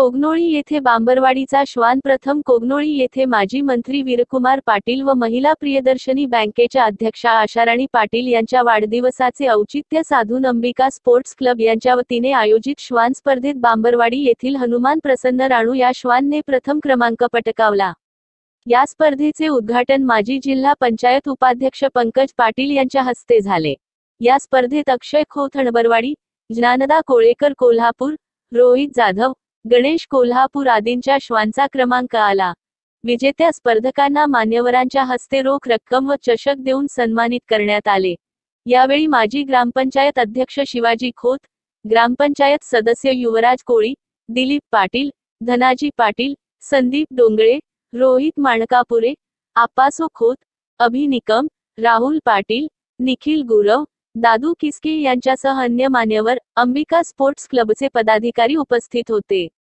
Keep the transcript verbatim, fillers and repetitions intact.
कोगनोळी येथे बांबरवाडीचा श्वान प्रथम कोगनोळी येथे माजी मंत्री वीरकुमार पाटील व महिला प्रियदर्शनी बँकेच्या अध्यक्षा आशाराणी पाटील यांच्या वाढदिवसाचे औचित्य साधून अंबिका स्पोर्ट्स क्लब यांच्या वतीने आयोजित श्वान स्पर्धेत बांबरवाडी येथील हनुमान प्रसन्न राणू या श्वानने प्रथम क्रमांक पटकावला। या स्पर्धेचे उद्घाटन माजी जिल्हा पंचायत उपाध्यक्ष पंकज पाटील यांच्या हस्ते झाले। या स्पर्धेत अक्षय खोत हणबरवाडी, ज्ञानदा कोळेकर कोल्हापूर, रोहित जाधव, गणेश कोल्हापूर आदींच्या श्वानचा क्रमांक आला। विजेत्या स्पर्धकांना मान्यवरांच्या हस्ते रोख रक्कम व चषक देऊन सन्मानित करण्यात आले। यावेळी माजी ग्रामपंचायत अध्यक्ष शिवाजी खोत, ग्रामपंचायत सदस्य युवराज कोळी, दिलीप पाटील, धनाजी पाटील, संदीप डोंगळे, रोहित माणकापुरे, आपासो खोत, अभि निकम, राहुल पाटील, निखिल गुरव, दादू किसके यांच्यासह अन्य मान्यवर, अंबिका स्पोर्ट्स क्लबचे पदाधिकारी उपस्थित होते।